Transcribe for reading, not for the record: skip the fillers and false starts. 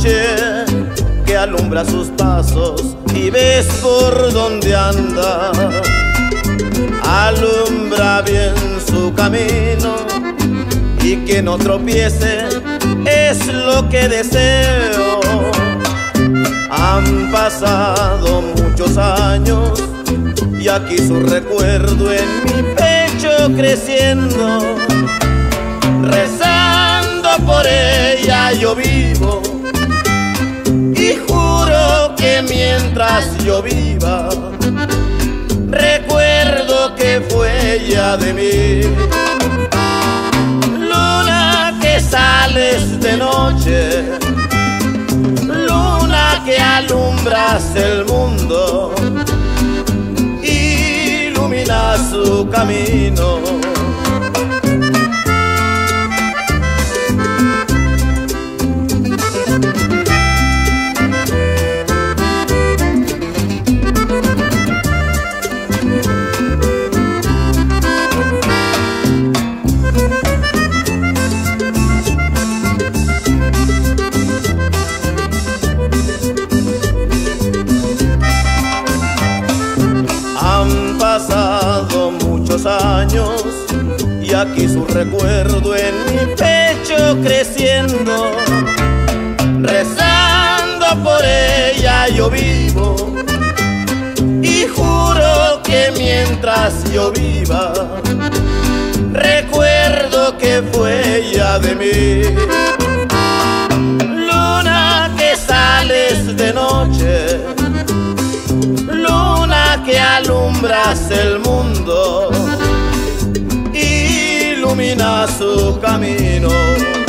noche que alumbra sus pasos y ves por dónde anda. Alumbra bien su camino y que no tropiece es lo que deseo. Han pasado muchos años y aquí su recuerdo en mi pecho creciendo. Rezando por ella yo vivo y juro que mientras yo viva recuerdo que fue ella de mí. Luna que sales de noche, luna que alumbras el mundo, ilumina su camino. Han pasado muchos años y aquí su recuerdo en mi pecho creciendo. Rezando por ella yo vivo y juro que mientras yo viva recuerdo que fue ella de mí. Luna que sales de noche, luna que alumbras el mundo, ilumina su camino.